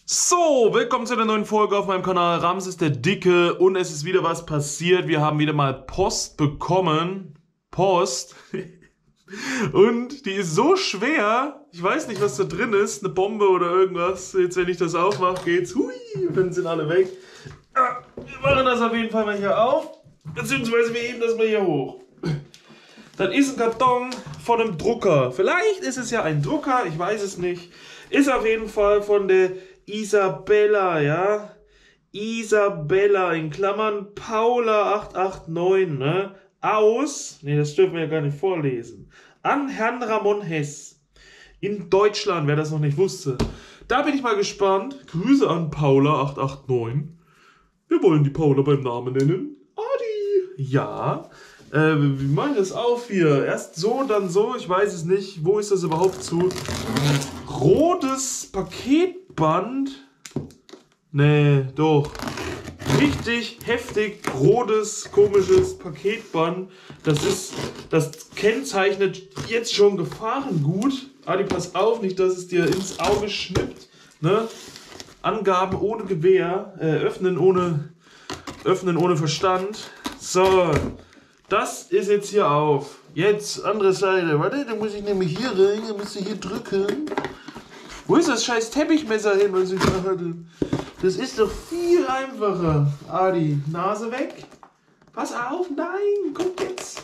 So, willkommen zu einer neuen Folge auf meinem Kanal Ramses der Dicke und es ist wieder was passiert. Wir haben wieder mal Post bekommen. Post. Und die ist so schwer. Ich weiß nicht, was da drin ist. Eine Bombe oder irgendwas. Jetzt, wenn ich das aufmache, geht's. Hui, und dann sind alle weg. Wir machen das auf jeden Fall mal hier auf. Beziehungsweise wir heben das mal hier hoch. Das ist ein Karton von einem Drucker. Vielleicht ist es ja ein Drucker, ich weiß es nicht. Ist auf jeden Fall von der Isabella, ja. Isabella, in Klammern Paula 889, ne? Aus, ne, das dürfen wir ja gar nicht vorlesen. An Herrn Ramon Hess. In Deutschland, wer das noch nicht wusste. Da bin ich mal gespannt. Grüße an Paula 889. Wir wollen die Paula beim Namen nennen. Adi. Ja. Wie machen wir das auf hier? Erst so, dann so, ich weiß es nicht. Wo ist das überhaupt zu? Rotes Paketband. Nee, doch. Richtig heftig rotes, komisches Paketband. Das kennzeichnet jetzt schon Gefahrengut. Adi, pass auf, nicht, dass es dir ins Auge schnippt. Ne? Angaben ohne Gewähr. Öffnen ohne Verstand. So. Das ist jetzt hier auf. Jetzt, andere Seite. Warte, da muss ich nämlich hier rein. Da musst du hier drücken. Wo ist das scheiß Teppichmesser hin, was ich da hatte? Das ist doch viel einfacher. Adi, Nase weg. Pass auf, nein, guck jetzt.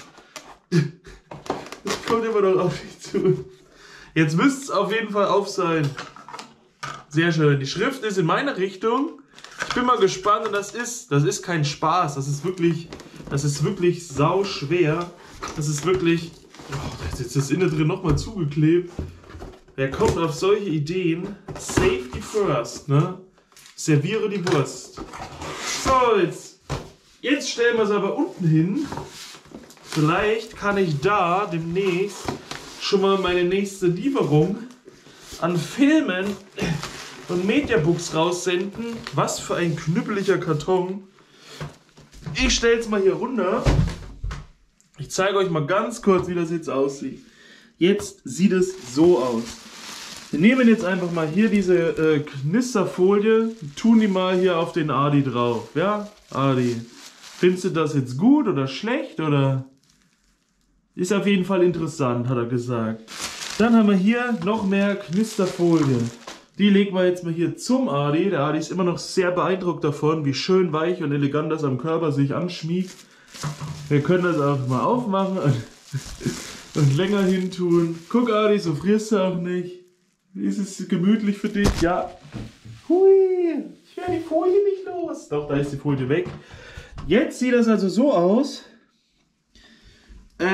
Das kommt immer noch auf dich zu. Jetzt müsste es auf jeden Fall auf sein. Sehr schön. Die Schrift ist in meine Richtung. Ich bin mal gespannt und das ist kein Spaß. Das ist wirklich sau schwer. Das ist wirklich, oh, jetzt ist das innen drin nochmal zugeklebt. Wer kommt auf solche Ideen? Safety first, ne? Serviere die Wurst. So, jetzt stellen wir es aber unten hin. Vielleicht kann ich da demnächst schon mal meine nächste Lieferung an Filmen und Mediabooks raussenden. Was für ein knüppeliger Karton. Ich stelle es mal hier runter. Ich zeige euch mal ganz kurz, wie das jetzt aussieht. Jetzt sieht es so aus. Wir nehmen jetzt einfach mal hier diese Knisterfolie, tun die mal hier auf den Adi drauf. Ja, Adi, findest du das jetzt gut oder schlecht oder? Ist auf jeden Fall interessant, hat er gesagt. Dann haben wir hier noch mehr Knisterfolie. Die legen wir jetzt mal hier zum Adi. Der Adi ist immer noch sehr beeindruckt davon, wie schön weich und elegant das am Körper sich anschmiegt. Wir können das auch mal aufmachen und länger hin tun. Guck Adi, so frierst du auch nicht. Ist es gemütlich für dich? Ja. Hui, ich werde die Folie nicht los. Doch, da ist die Folie weg. Jetzt sieht das also so aus. Ja,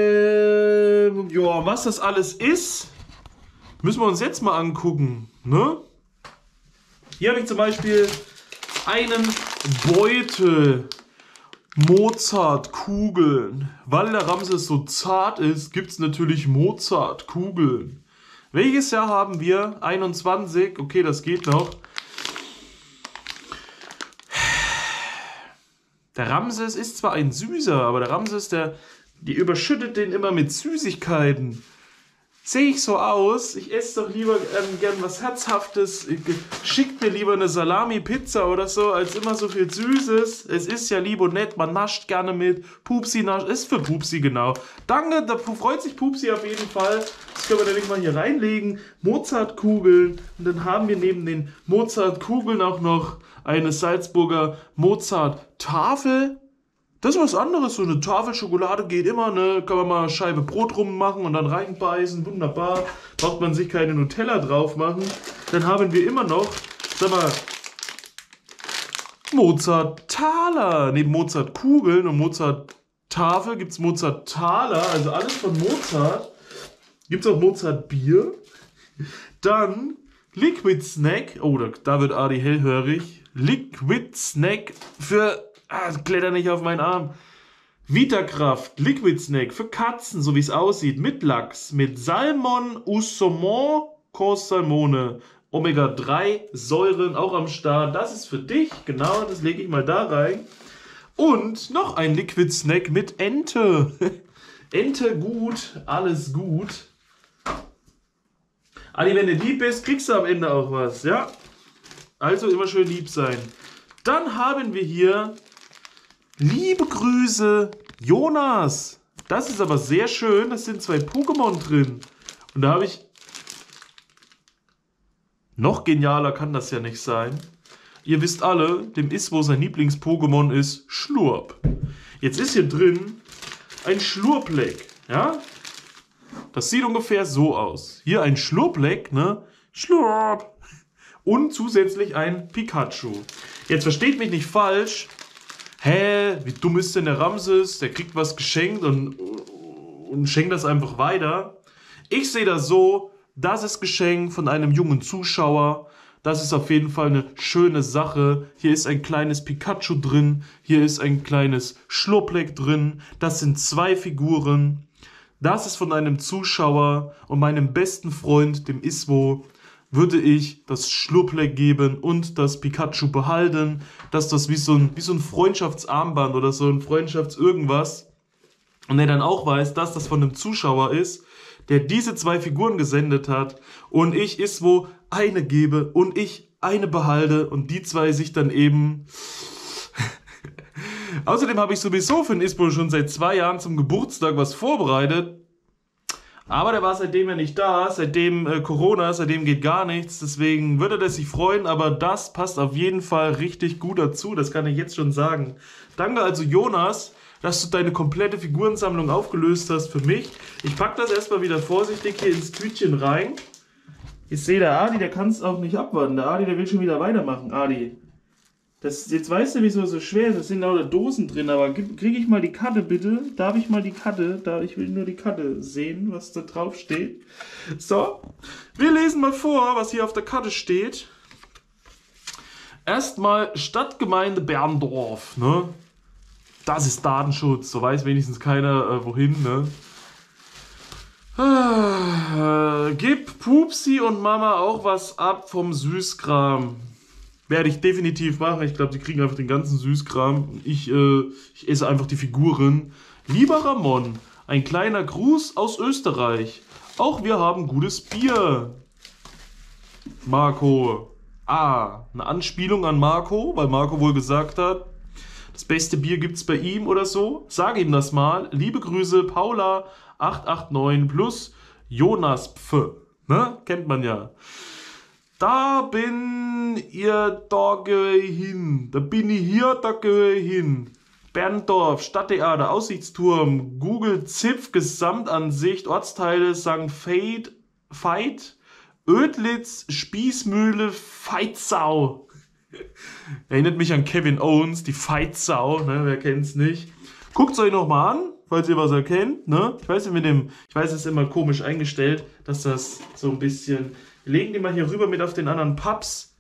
was das alles ist, müssen wir uns jetzt mal angucken. Ne? Hier habe ich zum Beispiel einen Beutel Mozart-Kugeln. Weil der Ramses so zart ist, gibt es natürlich Mozart-Kugeln. Welches Jahr haben wir? 21. Okay, das geht noch. Der Ramses ist zwar ein Süßer, aber der Ramses, die überschüttet den immer mit Süßigkeiten. Sehe ich so aus? Ich esse doch lieber gern was Herzhaftes. Schickt mir lieber eine Salami-Pizza oder so, als immer so viel Süßes. Es ist ja lieb und nett, man nascht gerne mit. Pupsi nascht, ist für Pupsi genau. Danke, da freut sich Pupsi auf jeden Fall. Das können wir nämlich mal hier reinlegen. Mozartkugeln. Und dann haben wir neben den Mozartkugeln auch noch eine Salzburger Mozart-Tafel. Das ist was anderes, so eine Tafel Schokolade geht immer, ne? Kann man mal eine Scheibe Brot rummachen und dann reinbeißen, wunderbar. Braucht man sich keine Nutella drauf machen. Dann haben wir immer noch, sag mal, Mozart-Taler. Neben Mozart-Kugeln und Mozart-Tafel gibt es Mozart-Taler, also alles von Mozart. Gibt es auch Mozart-Bier. Dann Liquid Snack, oh, da wird Adi hellhörig. Liquid Snack für... kletter nicht auf meinen Arm. Vitakraft, Liquid Snack für Katzen, so wie es aussieht, mit Lachs, mit Salmon, Saumon, Salmone, Omega-3 Säuren auch am Start. Das ist für dich, genau, das lege ich mal da rein. Und noch ein Liquid Snack mit Ente. Ente gut, alles gut. Adi, wenn du lieb bist, kriegst du am Ende auch was, ja? Also immer schön lieb sein. Dann haben wir hier liebe Grüße, Jonas. Das ist aber sehr schön. Das sind 2 Pokémon drin. Und da habe ich... Noch genialer kann das ja nicht sein. Ihr wisst alle, dem Iswo sein Lieblings-Pokémon ist Schlurp. Jetzt ist hier drin ein Schlurpleck. Ja? Das sieht ungefähr so aus. Hier ein Schlurpleck, ne? Schlurp. Und zusätzlich ein Pikachu. Jetzt versteht mich nicht falsch. Hä, wie dumm ist denn der Ramses? Der kriegt was geschenkt und schenkt das einfach weiter. Ich sehe das so, das ist Geschenk von einem jungen Zuschauer. Das ist auf jeden Fall eine schöne Sache. Hier ist ein kleines Pikachu drin. Hier ist ein kleines Schlurpleck drin. Das sind 2 Figuren. Das ist von einem Zuschauer und meinem besten Freund, dem Iswo, würde ich das Schlurpleck geben und das Pikachu behalten. Dass das wie so ein Freundschaftsarmband oder so ein Freundschafts-Irgendwas. Und er dann auch weiß, dass das von einem Zuschauer ist, der diese 2 Figuren gesendet hat und ich Iswo eine gebe und ich eine behalte und die 2 sich dann eben... Außerdem habe ich sowieso für den Iswo schon seit 2 Jahren zum Geburtstag was vorbereitet. Aber der war seitdem ja nicht da, seitdem Corona, seitdem geht gar nichts. Deswegen würde er sich freuen, aber das passt auf jeden Fall richtig gut dazu. Das kann ich jetzt schon sagen. Danke also Jonas, dass du deine komplette Figurensammlung aufgelöst hast für mich. Ich packe das erstmal wieder vorsichtig hier ins Tütchen rein. Ich sehe, der Adi, der kann es auch nicht abwarten. Der Adi, der will schon wieder weitermachen. Adi, jetzt weißt du, wieso es so schwer ist. Es sind lauter Dosen drin, aber kriege ich mal die Karte bitte? Darf ich mal die Karte? Ich will nur die Karte sehen, was da drauf steht. So, wir lesen mal vor, was hier auf der Karte steht. Erstmal Stadtgemeinde Berndorf, ne? Das ist Datenschutz, so weiß wenigstens keiner wohin, ne? Gib Pupsi und Mama auch was ab vom Süßkram. Werde ich definitiv machen. Ich glaube, die kriegen einfach den ganzen Süßkram. Ich esse einfach die Figuren. Lieber Ramon, ein kleiner Gruß aus Österreich. Auch wir haben gutes Bier. Marco. Eine Anspielung an Marco, weil Marco wohl gesagt hat, das beste Bier gibt's bei ihm oder so. Sag ihm das mal. Liebe Grüße, Paula 889 plus Jonas Pf. Ne? Kennt man ja. Da bin ihr, da gehöre ich hin. Da bin ich hier, da gehöre ich hin. Berndorf, Stadttheater, Aussichtsturm, Google Zipf, Gesamtansicht, Ortsteile, St. Veit, Ödlitz, Spießmühle, Veitsau. Erinnert mich an Kevin Owens, die Veitsau, ne, wer kennt's nicht. Guckt's euch nochmal an, falls ihr was erkennt, ne. Ich weiß, es ist immer komisch eingestellt, dass das so ein bisschen... Wir legen die mal hier rüber mit auf den anderen Paps.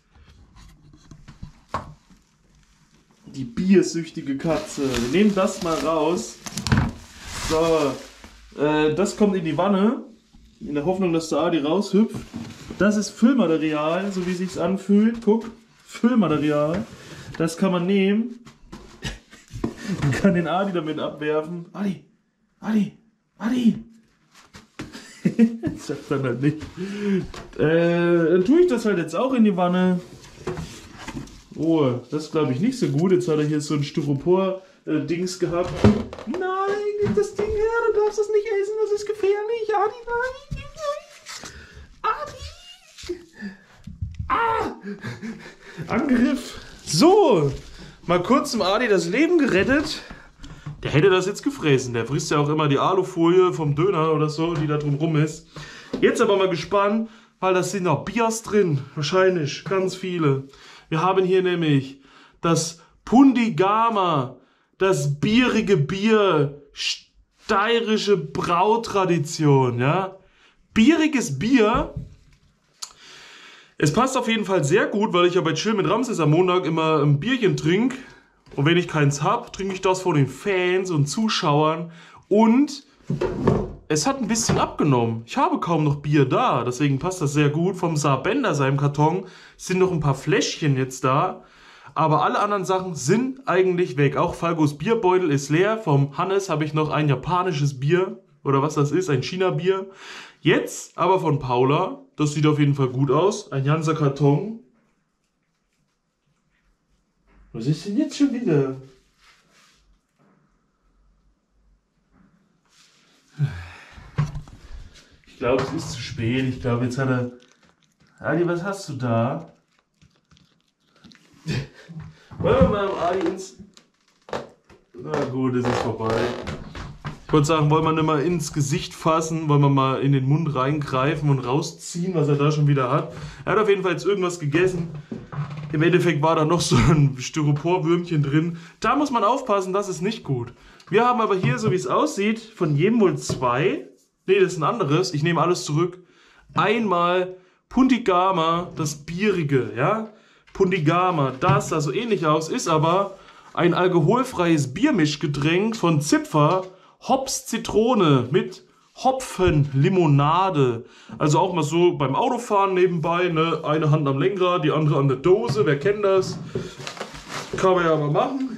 Die biersüchtige Katze. Wir nehmen das mal raus. So, das kommt in die Wanne. In der Hoffnung, dass der Adi raushüpft. Das ist Füllmaterial, so wie sich's anfühlt. Guck, Füllmaterial. Das kann man nehmen. Man kann den Adi damit abwerfen. Adi. Sagt dann halt nicht. Dann tue ich das halt jetzt auch in die Wanne. Oh, das ist glaube ich nicht so gut. Jetzt hat er hier so ein Styropor-Dings gehabt. Nein, gib das Ding her, du darfst das nicht essen, das ist gefährlich. Adi, nein. Adi! Angriff. So, mal kurz zum Adi das Leben gerettet. Der hätte das jetzt gefressen. Der frisst ja auch immer die Alufolie vom Döner oder so, die da drum rum ist. Jetzt aber mal gespannt, weil da sind noch Biers drin. Wahrscheinlich ganz viele. Wir haben hier nämlich das Pundigama, das bierige Bier, steirische Brautradition, ja. Bieriges Bier. Es passt auf jeden Fall sehr gut, weil ich ja bei Chill mit Ramses am Montag immer ein Bierchen trinke. Und wenn ich keins habe, trinke ich das vor den Fans und Zuschauern. Und es hat ein bisschen abgenommen. Ich habe kaum noch Bier da, deswegen passt das sehr gut. Vom Saarbender, seinem Karton, sind noch ein paar Fläschchen jetzt da. Aber alle anderen Sachen sind eigentlich weg. Auch Falgos Bierbeutel ist leer. Vom Hannes habe ich noch ein japanisches Bier. Oder was das ist, ein China-Bier. Jetzt aber von Paula. Das sieht auf jeden Fall gut aus. Ein ganzer Karton. Was ist denn jetzt schon wieder? Ich glaube, es ist zu spät. Ich glaube, jetzt hat er... Adi, was hast du da? Wollen wir mal Adi ins... Na gut, es ist vorbei. Ich wollte sagen, wollen wir nicht mal ins Gesicht fassen, wollen wir mal in den Mund reingreifen und rausziehen, was er da schon wieder hat. Er hat auf jeden Fall jetzt irgendwas gegessen. Im Endeffekt war da noch so ein Styroporwürmchen drin. Da muss man aufpassen, das ist nicht gut. Wir haben aber hier, so wie es aussieht, von jedem wohl 2. Ne, das ist ein anderes. Ich nehme alles zurück. Einmal Puntigama, das Bierige, ja. Puntigama, das sah so ähnlich aus, ist aber ein alkoholfreies Biermischgetränk von Zipfer, Hops Zitrone mit Hopfenlimonade. Also auch mal so beim Autofahren nebenbei, ne? Eine Hand am Lenkrad, die andere an der Dose, wer kennt das? Kann man ja mal machen.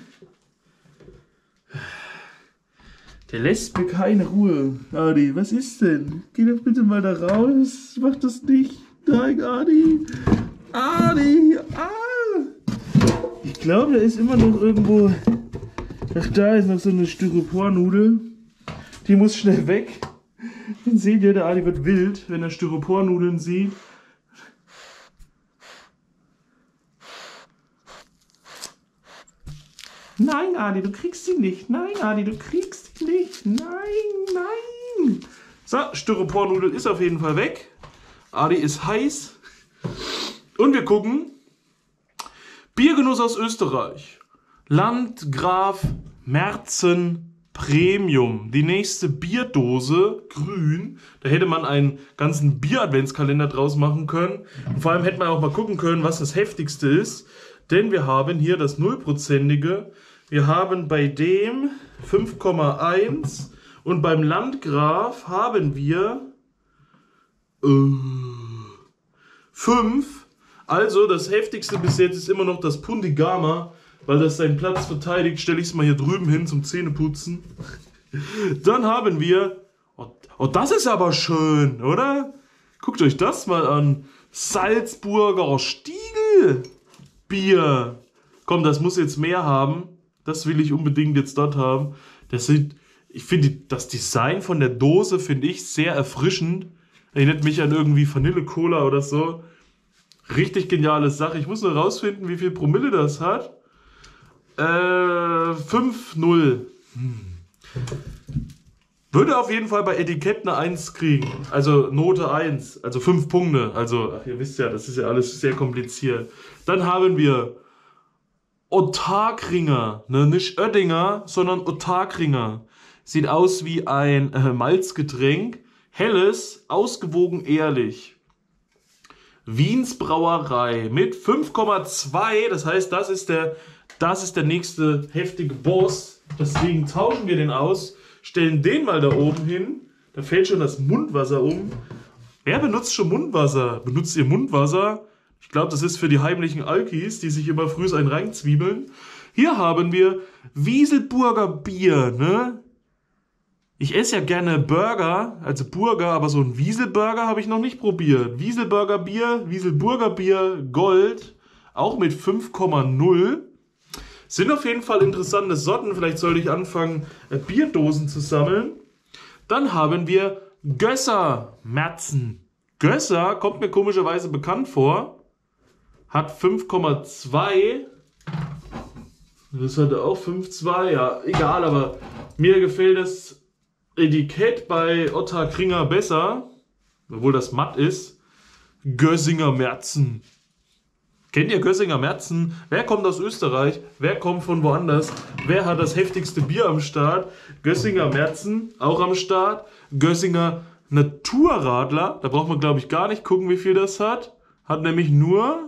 Der lässt mir keine Ruhe. Adi, was ist denn? Geh doch bitte mal da raus. Mach das nicht. Nein, Adi. Adi. Ich glaube, da ist immer noch irgendwo... Ach, da ist noch so eine Styropornudel. Die muss schnell weg. Dann seht ihr, der Adi wird wild, wenn er Styropornudeln sieht. Nein, Adi, du kriegst sie nicht. Nein, Adi, du kriegst sie nicht. Nein, nein. So, Styropornudel ist auf jeden Fall weg. Adi ist heiß. Und wir gucken. Biergenuss aus Österreich. Landgraf Märzen Premium. Die nächste Bierdose, grün. Da hätte man einen ganzen Bier-Adventskalender draus machen können. Und vor allem hätte man auch mal gucken können, was das heftigste ist. Denn wir haben hier das 0%ige. Wir haben bei dem 5,1 und beim Landgraf haben wir 5. Also das heftigste bis jetzt ist immer noch das Pundigama, weil das seinen Platz verteidigt. Stelle ich es mal hier drüben hin zum Zähneputzen. Dann haben wir, oh das ist aber schön, oder? Guckt euch das mal an. Salzburger Stiegelbier. Komm, das muss jetzt mehr haben. Das will ich unbedingt jetzt dort haben. Ich finde das Design von der Dose finde ich sehr erfrischend. Erinnert mich an irgendwie Vanille-Cola oder so. Richtig geniale Sache. Ich muss nur rausfinden, wie viel Promille das hat. 5,0. Würde auf jeden Fall bei Etikett eine 1 kriegen. Also Note 1. Also 5 Punkte. Also, ach, ihr wisst ja, das ist ja alles sehr kompliziert. Dann haben wir Ottakringer. Ne? Nicht Oettinger, sondern Ottakringer. Sieht aus wie ein Malzgetränk. Helles, ausgewogen ehrlich. Wiens Brauerei mit 5,2. Das heißt, das ist der nächste heftige Boss. Deswegen tauschen wir den aus. Stellen den mal da oben hin. Da fällt schon das Mundwasser um. Wer benutzt schon Mundwasser? Benutzt ihr Mundwasser? Ich glaube, das ist für die heimlichen Alkis, die sich immer früh einen reinzwiebeln. Hier haben wir Wieselburger Bier, ne? Ich esse ja gerne Burger, also Burger, aber so ein Wieselburger habe ich noch nicht probiert. Wieselburger Bier, Wieselburger Bier, Gold, auch mit 5,0. Sind auf jeden Fall interessante Sorten. Vielleicht sollte ich anfangen, Bierdosen zu sammeln. Dann haben wir Gösser Märzen. Gösser kommt mir komischerweise bekannt vor. Hat 5,2. Das hatte auch 5,2. Ja, egal, aber mir gefällt das Etikett bei Ottakringer besser. Obwohl das matt ist. Gössinger Märzen. Kennt ihr Gössinger Märzen? Wer kommt aus Österreich? Wer kommt von woanders? Wer hat das heftigste Bier am Start? Gössinger Märzen, auch am Start. Gössinger Naturradler, da braucht man glaube ich gar nicht gucken, wie viel das hat. Hat nämlich nur...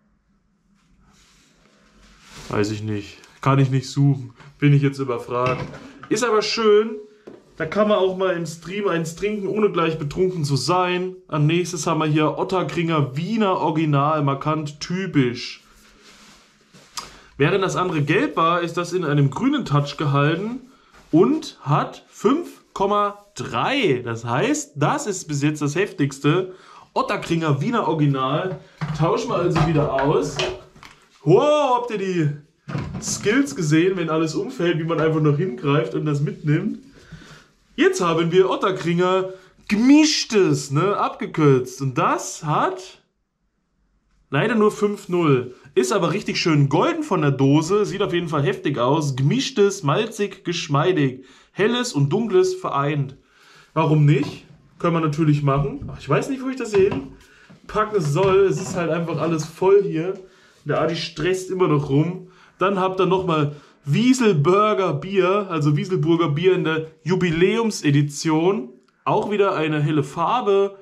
Weiß ich nicht. Kann ich nicht suchen. Bin ich jetzt überfragt. Ist aber schön. Da kann man auch mal im Stream eins trinken, ohne gleich betrunken zu sein. Als nächstes haben wir hier Ottakringer Wiener Original, markant typisch. Während das andere gelb war, ist das in einem grünen Touch gehalten und hat 5,3. Das heißt, das ist bis jetzt das heftigste. Ottakringer Wiener Original. Tauschen wir also wieder aus. Wow, habt ihr die Skills gesehen, wenn alles umfällt, wie man einfach noch hingreift und das mitnimmt. Jetzt haben wir Ottakringer Gemischtes, ne, abgekürzt. Und das hat leider nur 5,0. Ist aber richtig schön golden von der Dose, sieht auf jeden Fall heftig aus. Gemischtes, malzig, geschmeidig. Helles und Dunkles vereint. Warum nicht? Können wir natürlich machen. Ach, ich weiß nicht, wo ich das hier hinpacken soll. Es ist halt einfach alles voll hier. Der Adi stresst immer noch rum. Dann habt ihr nochmal Wieselburger Bier, also Wieselburger Bier in der Jubiläumsedition. Auch wieder eine helle Farbe,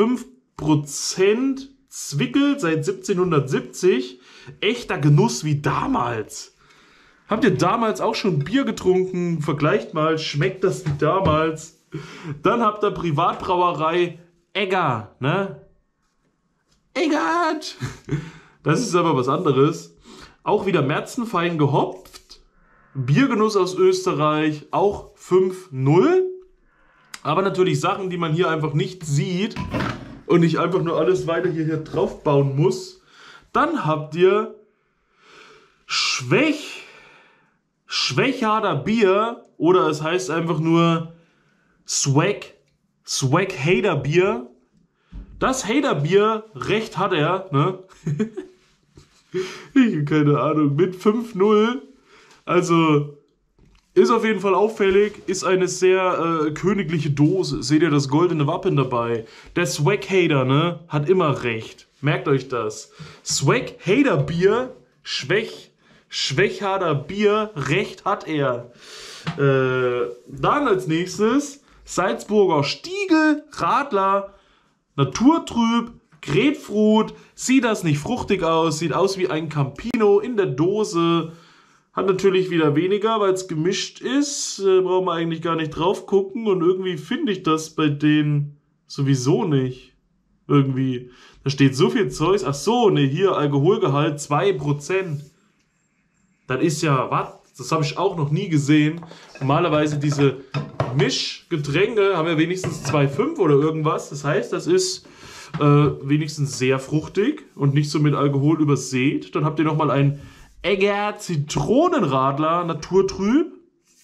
5% Zwickel seit 1770. Echter Genuss wie damals. Habt ihr damals auch schon Bier getrunken? Vergleicht mal, schmeckt das wie damals? Dann habt ihr Privatbrauerei Egger, ne? Eggert! Das ist aber was anderes. Auch wieder märzenfein gehopft. Biergenuss aus Österreich, auch 5,0. Aber natürlich Sachen, die man hier einfach nicht sieht und nicht einfach nur alles weiter hier drauf bauen muss. Dann habt ihr Schwächharder Bier oder es heißt einfach nur Swag Hater Bier. Das Hater Bier, recht hat er, ne? Ich habe keine Ahnung, mit 5,0. Also ist auf jeden Fall auffällig, ist eine sehr königliche Dose. Seht ihr das goldene Wappen dabei? Der Swag Hater, ne, hat immer recht. Merkt euch das. Swag Hater Bier, Schwächharder Bier, recht hat er. Dann als nächstes Salzburger Stiegel, Radler, Naturtrüb, Grapefruit. Sieht das nicht fruchtig aus? Sieht aus wie ein Campino in der Dose. Hat natürlich wieder weniger, weil es gemischt ist. Brauchen wir eigentlich gar nicht drauf gucken. Und irgendwie finde ich das bei denen sowieso nicht. Irgendwie. Da steht so viel Zeugs. Ach so, ne, hier Alkoholgehalt 2%. Das ist ja, was? Das habe ich auch noch nie gesehen. Normalerweise diese Mischgetränke haben ja wenigstens 2,5 oder irgendwas. Das heißt, das ist wenigstens sehr fruchtig und nicht so mit Alkohol übersät. Dann habt ihr nochmal ein Egger Zitronenradler Naturtrüb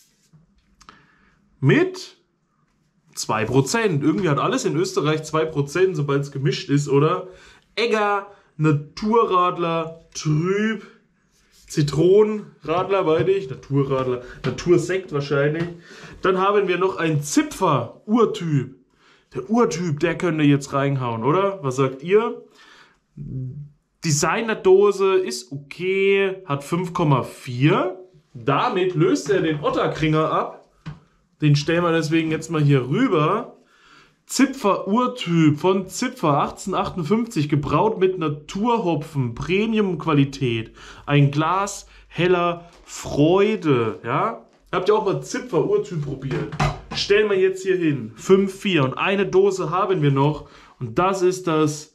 mit 2%. Irgendwie hat alles in Österreich 2%, sobald es gemischt ist, oder? Egger Naturradler Trüb Zitronenradler, weiß ich, Naturradler, Natursekt wahrscheinlich. Dann haben wir noch ein Zipfer Urtyp. Der Urtyp, der könnte jetzt reinhauen, oder? Was sagt ihr? Designerdose ist okay, hat 5,4. Damit löst er den Ottakringer ab. Den stellen wir deswegen jetzt mal hier rüber. Zipfer Urtyp von Zipfer 1858, gebraut mit Naturhopfen, Premium-Qualität. Ein Glas heller Freude, ja? Habt ihr auch mal Zipfer Urtyp probiert? Stellen wir jetzt hier hin. 5,4 und eine Dose haben wir noch. Und das ist das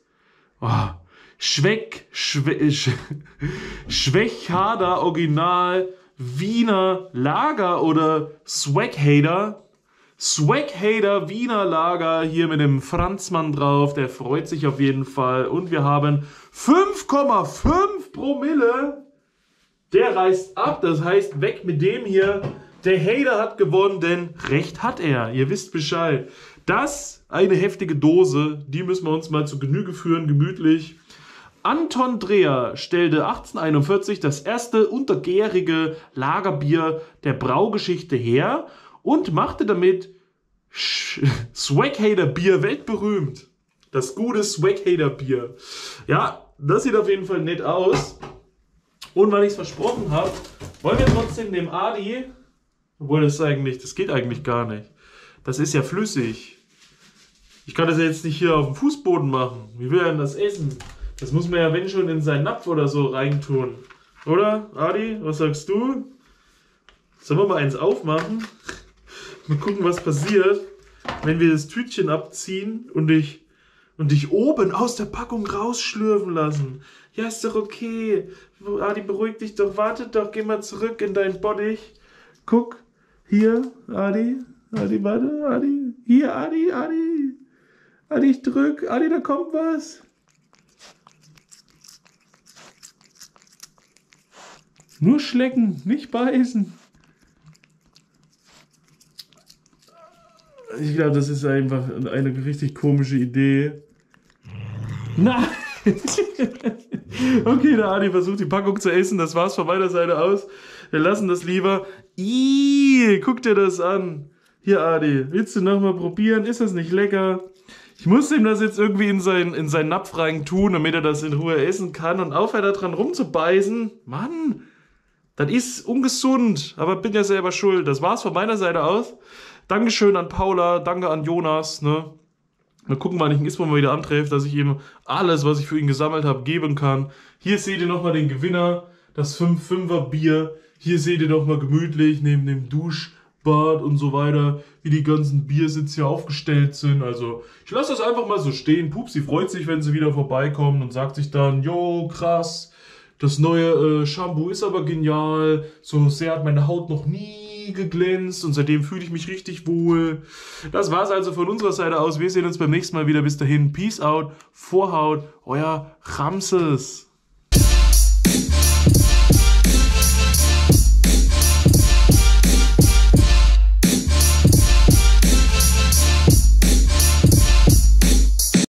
Schwächharder Original Wiener Lager oder Swag Hater. Swag Hater Wiener Lager hier mit dem Franzmann drauf. Der freut sich auf jeden Fall. Und wir haben 5,5 Promille. Der reißt ab. Das heißt, weg mit dem hier. Der Hater hat gewonnen, denn recht hat er. Ihr wisst Bescheid. Das eine heftige Dose. Die müssen wir uns mal zu Genüge führen, gemütlich. Anton Dreher stellte 1841 das erste untergärige Lagerbier der Braugeschichte her und machte damit Swag Hater Bier weltberühmt. Das gute Swag Hater Bier. Ja, das sieht auf jeden Fall nett aus. Und weil ich es versprochen habe, wollen wir trotzdem dem Adi, obwohl das geht eigentlich gar nicht. Das ist ja flüssig. Ich kann das ja jetzt nicht hier auf dem Fußboden machen. Wie will er denn das essen? Das muss man ja, wenn schon, in seinen Napf oder so reintun. Oder, Adi? Was sagst du? Sollen wir mal eins aufmachen? Mal gucken, was passiert, wenn wir das Tütchen abziehen und dich oben aus der Packung rausschlürfen lassen. Ja, ist doch okay. Adi, beruhig dich doch. Warte doch, geh mal zurück in dein Bottich. Guck, hier, Adi. Adi, warte, Adi. Hier, Adi. Adi, ich drück. Adi, da kommt was. Nur schlecken, nicht beißen. Ich glaube, das ist einfach eine richtig komische Idee. Nein! Okay, der Adi versucht die Packung zu essen. Das war's von meiner Seite aus. Wir lassen das lieber. Guck dir das an. Hier, Adi, willst du nochmal probieren? Ist das nicht lecker? Ich muss ihm das jetzt irgendwie in seinen Napf rein tun, damit er das in Ruhe essen kann und aufhört da dran rumzubeißen. Mann, das ist ungesund, aber bin ja selber schuld. Das war's von meiner Seite aus. Dankeschön an Paula, danke an Jonas, ne? Mal gucken, wann ich ihn mal wieder antreffe, dass ich ihm alles, was ich für ihn gesammelt habe, geben kann. Hier seht ihr nochmal den Gewinner, das 5-5er Bier. Hier seht ihr nochmal gemütlich neben dem Duschbad und so weiter, wie die ganzen Biersitze hier aufgestellt sind. Also ich lasse das einfach mal so stehen. Pupsi freut sich, wenn sie wieder vorbeikommen und sagt sich dann, jo, krass, das neue Shampoo ist aber genial. So sehr hat meine Haut noch nie geglänzt und seitdem fühle ich mich richtig wohl. Das war's also von unserer Seite aus. Wir sehen uns beim nächsten Mal wieder. Bis dahin, Peace out, Vorhaut, euer Ramses.